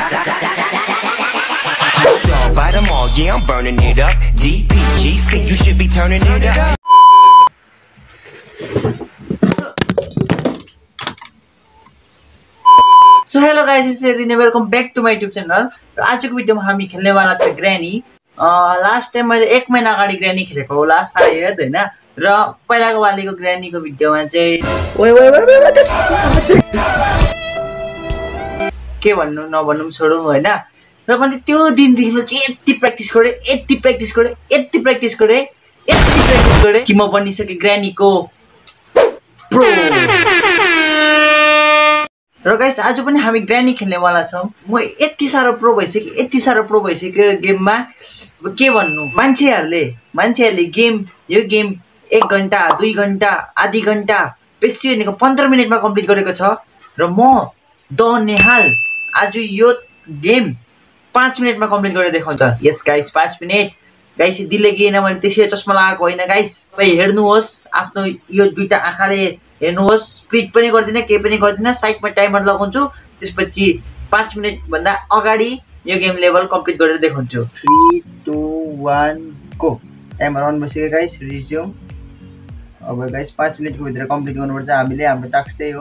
By them all, yeah, I'm burning it up. DPGC, you should be turning it up. So hello guys, it's Edwin. Welcome back to my YouTube channel. आज को भिडियोमा हामी खेल्ने वाला छ granny. Last time मैले 1 महिना अगाडि ग्रैनी खेलेको होला सायद हैन। र पहिलाको वालीको ग्रैनीको भिडियोमा चाहिँ के भन्नु नभन्नु छोडौँ हैन। र मैले त्यो दिनदेखि चाहिँ यति प्र्याक्टिस गरे कि म बनिसके ग्रैनीको प्रो। र गाइस आज पनि हामी ग्रैनी खेल्ने वाला छौं। म यति सारो प्रो भइसक्यो गेममा। अब के भन्नु, मान्छेहरुले यो गेम 1 घण्टा 2 घण्टा आधी घण्टा बेसी भनेको 15 मिनेटमा कम्प्लिट गरेको छ। र म द नेहाल आज यो गेम 5 मिनेटमा कम्प्लिट गरेर देखाउँछ। यस गाइस 5 मिनेट। गाइस दिले किन मैले त्यसै चस्मा लगाएको होइन गाइस। तपाई हेर्नुहोस्, आफ्नो यो दुईटा आँखाले हेर्नुहोस्। स्प्लिट पनि गर्दिन, केही पनि गर्दिन, साइडमा टाइमर लगाउँछु। त्यसपछि 5 मिनेट भन्दा अगाडि यो गेम लेभल कम्प्लिट गरेर देखाउँछु। 3 2 1 गो। टाइमर अन भइसक्यो गाइस। रिज्युम। अब गाइस 5 मिनेटको भित्र कम्प्लिट गर्नुपर्छ हामीले। हाम्रो टास्क त्यही हो।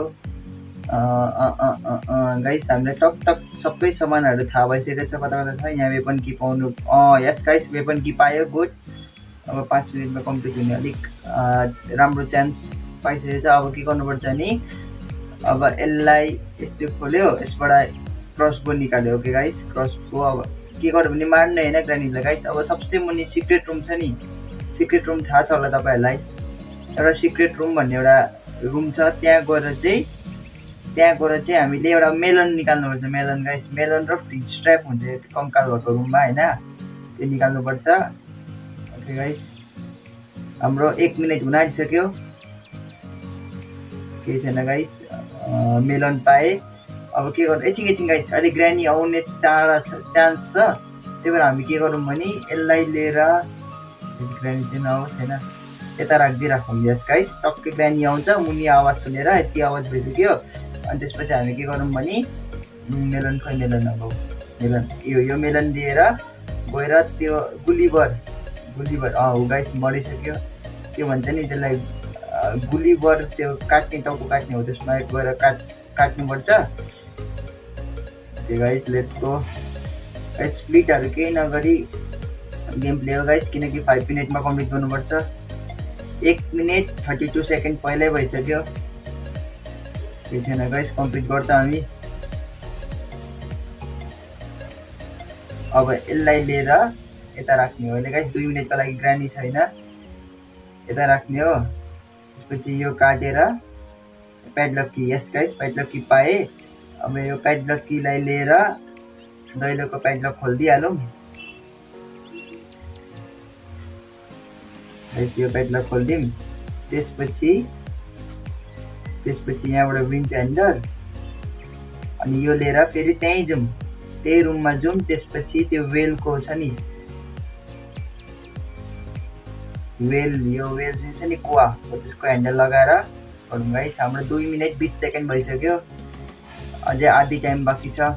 गाइस हामीले टक टक सबै सामानहरु थाहा भइसकेको छ। कता छ यहाँ वेपन की पाउनु। यस गाइस वेपन की पायो। गुड। अब 5 मिनेटमा कम्प्लिट हुने अलिक राम्रो चान्स पाइसकेको छ। अब के गर्नुपर्छ नि, अब यसलाई यस्तो खोल्यो, यसबाट क्रसबो निकाल्यो। ओके गाइस क्रसबो अब के गर्यो भने मार्ने हैन ग्रैनीलाई गाइस। अब सबसे मुनि सिक्रेट रुम छ नि, सिक्रेट रुम थाहा छ होला तपाईहरुलाई। एउटा सिक्रेट रुम भन्ने एउटा रुम छ। त्यहाँ गएर चाहिँ हामीले एउटा मेलन निकाल्नुपर्छ। मेलन गाइस, मेलन र फ्रिज स्ट्र्याप हुन्छ कंकाल भएको रुममा हैन, त्यो निकाल्नुपर्छ। ओके गाइस हाम्रो 1 मिनेट हुन आइसक्यो। केही छैन गाइस, मेलन पाए। अब के गर्नु, एकछिन गाइस, अलि ग्रैनी आउने चान्स छ। त्यही भएर हामी के गरौँ भने यसलाई लिएर ग्रैनी चाहिँ नआओस् हैन, यता राखिदिइराखौँ। यस गाइस टक्कै ग्रैनी आउँछ। मुनि आवाज सुनेर यति आवाज भइसक्यो। अनि त्यसपछि हामी के गरौँ भने मेलन अब मेलन यो मेलन दिएर गएर त्यो गुलिबर गाइस मरिसक्यो। के भन्छ नि त्यसलाई, गुलिबर त्यो काट्ने टाउको काट्ने हो, त्यसमा गएर काट्नुपर्छ। Okay guys let's go. Guys स्प्लिटहरु केही नगरी गेम प्ले हो गाइस, किनकि 5 मिनेटमा कम्प्लिट गर्नुपर्छ। 1 मिनेट 32 सेकेन्ड पहिल्यै भइसक्यो। केही छैन गाइस, कम्प्लिट गर्छ हामी। अब यसलाई लिएर यता राख्ने हो। अहिले गाइस 2 मिनेटको लागि ग्रैनी छैन, यता राख्ने हो। त्यसपछि यो काटेर प्याडलक की। यस गाइस प्याडलक की पाए। अब यो प्याडलक कीलाई लिएर दैलोको प्याडलक खोल्दिहालौँ। गाइस यो प्याडलक खोल्दिम। त्यसपछि यहाँबाट विन्च ह्यान्डल अनि यो लिएर फेरि त्यही जाउँ, त्यही रुममा जाउँ। त्यसपछि त्यो वेलको छ नि, यो वेल जुन छ नि कुवा, त्यसको ह्यान्डल लगाएर गरौँ गाइस। हाम्रो 2 मिनेट 20 सेकेन्ड भइसक्यो। अझै आधी टाइम बाँकी छ।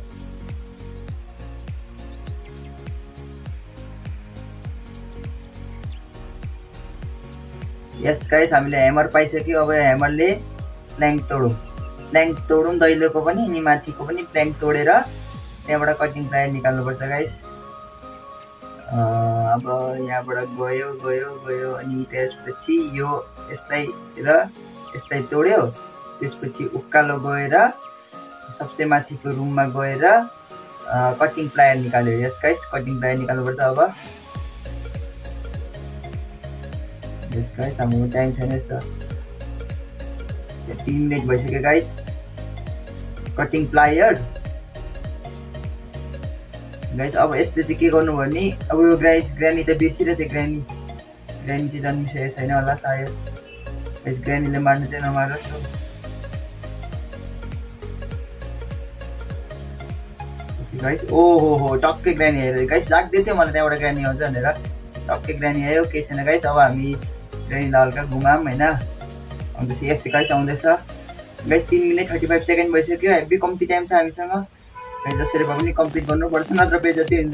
यस गाइस हामीले ह्यामर पाइसक्यो। अब ह्यामरले प्ल्याङ्क तोडौँ दैलोको पनि अनि माथिको पनि प्ल्याङ्क तोडेर त्यहाँबाट कटिङ प्लायर निकाल्नुपर्छ गाइस। अब यहाँबाट गयो अनि त्यसपछि यो यसलाई तोड्यो। त्यसपछि उकालो गएर सबसे माथिको रुममा गएर कटिङ प्लायर निकाल्यो। यस गाइस कटिङ प्लायर निकाल्नुपर्छ। अब यस गाइस हाम्रो टाइम छैन त, 3 मिनेट भइसक्यो गाइस। Cutting plier guys. अब यस्तो चाहिँ के गर्नु भने, अब यो ग्रैनी त बेसी रहेछ। ग्रैनी चाहिँ जन्मिसकेको छैन होला सायद। गाइस ग्रैनीले मार्नु चाहिँ नमारोस्। गाइस ओहो टक्कै ग्रैनी आयो गाइस। लाग्दै थियो मलाई त्यहाँबाट ग्रैनी आउँछ भनेर, टक्कै ग्रैनी आयो। केही छैन गाइस, अब हामी ग्रैनीलाई हल्का घुमाम हैन। आउँदैछ यस गाइस, आउँदैछ गाइस। 3 मिनेट 35 सेकेन्ड भइसक्यो। हेभी कम्ती टाइम छ हामीसँग जसरी भए पनि कम्प्लिट गर्नुपर्छ नत्र बेइज्जती हुन्छ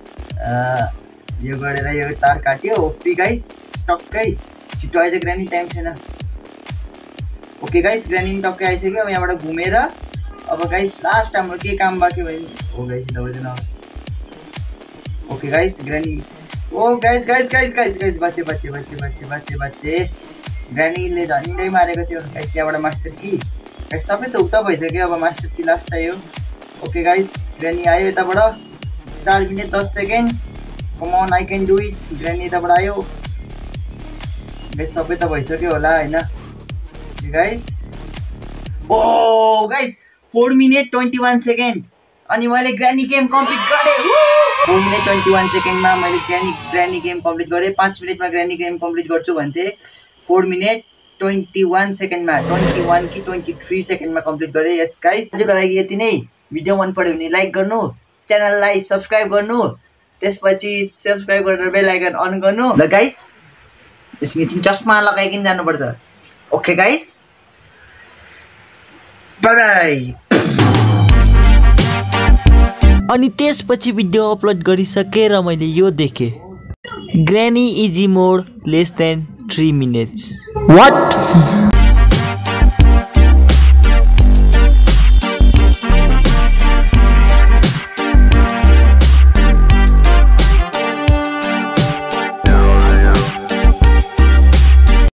यो गरेर यो तार काट्यो ओपी गाइस टक्कै छिटो आइज ग्रानी टाइम छैन ओके गाइस ग्रानी पनि टक्कै आइसक्यो अब यहाँबाट घुमेर अब गाइस लास्ट हाम्रो के काम बाँकी भयो नि ओ गाइस दबाइदिन okay guys granny oh guys guys guys guys guys बच्चे बच्चे बच्चे बच्चे बच्चे बच्चे ग्रानीले झन्डै मारेको थियो गाइस यहाँबाट मास्टर की गाइस सबै त उता भइसक्यो अब मास्टर की लास्ट चाहियो ओके गाइस ग्रानी आयो यताबाट 4 minute 10 second come on I can do it granny यताबाट आयो गाइस सबै त भइसक्यो होला हैन गाइस ओ गाइस 4 मिनेट 21 सेकेन्ड अनि मैले ग्रानी गेम कम्प्लिट गरे 4 मिनेट 21 सेकेन्डमा मैले ग्रानी गेम कम्प्लिट गरे 5 मिनेटमा ग्रानी गेम कम्प्लिट गर्छु भन्थे 4 मिनेट 21 सेकेन्डमा 21 कि 23 सेकेन्डमा कम्प्लिट गरे यस गाइस आजको लागि यति नै भिडियो मन पर्यो भने लाइक गर्नु च्यानललाई सब्स्क्राइब गर्नु त्यसपछि सब्स्क्राइब गरेर बेल आइकन अन गर्नु ल गाइस यसमा चस्मा लगाइकिन जानुपर्छ ओके गाइस बाइ बाइ अनि त्यसपछि भिडियो अपलोड गरिसकेर मैले यो देखेँ granny easy mode less than 3 minutes what